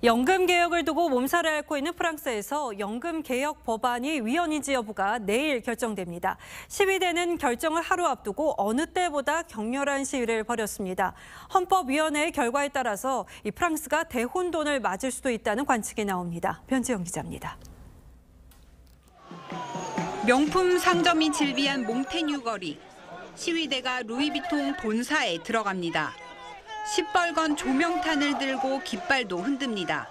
연금 개혁을 두고 몸살을 앓고 있는 프랑스에서 연금 개혁 법안이 위헌인지 여부가 내일 결정됩니다. 시위대는 결정을 하루 앞두고 어느 때보다 격렬한 시위를 벌였습니다. 헌법위원회의 결과에 따라서 이 프랑스가 대혼돈을 맞을 수도 있다는 관측이 나옵니다. 변지영 기자입니다. 명품 상점이 즐비한 몽테뉴 거리. 시위대가 루이비통 본사에 들어갑니다. 시뻘건 조명탄을 들고 깃발도 흔듭니다.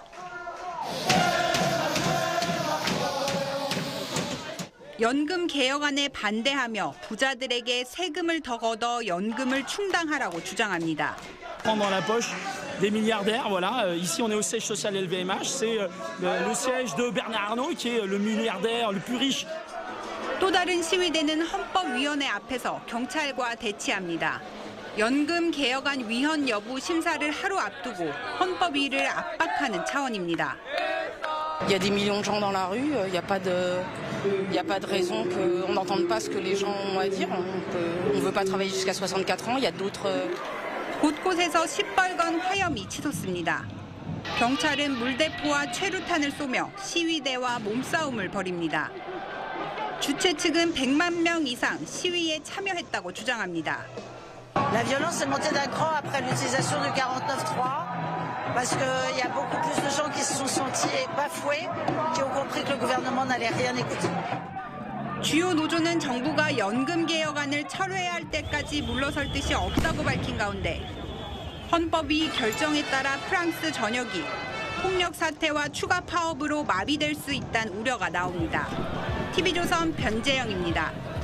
연금 개혁안에 반대하며 부자들에게 세금을 더 걷어 연금을 충당하라고 주장합니다. Dans la poche des milliardaires, voilà. Ici, on est au siège social LVMH. C'est le siège de Bernard Arnault, qui est le milliardaire le plus riche. 또 다른 시위대는 헌법위원회 앞에서 경찰과 대치합니다. 연금 개혁안 위헌 여부 심사를 하루 앞두고 헌법위를 압박하는 차원입니다. Il y a des millions de gens dans la rue, il n'y a pas de raison qu'on n'entende pas ce que les gens ont à dire. On ne veut pas travailler jusqu'à 64 ans, il y a d'autres... 곳곳에서 시뻘건 화염이 치솟습니다. 경찰은 물대포와 최루탄을 쏘며 시위대와 몸싸움을 벌입니다. 주최 측은 100만 명 이상 시위에 참여했다고 주장합니다. La violence est montée d'un cran après l'utilisation du 49.3 parce qu'il y a beaucoup plus de gens qui se sont sentis bafoués, qui ont compris que le gouvernement n'allait rien écouter. 주요 노조는 정부가 연금 개혁안을 철회해야 할 때까지 물러설 뜻이 없다고 밝힌 가운데 헌법위 결정에 따라 프랑스 전역이 폭력 사태와 추가 파업으로 마비될 수 있다는 우려가 나옵니다. TV조선 변재영입니다.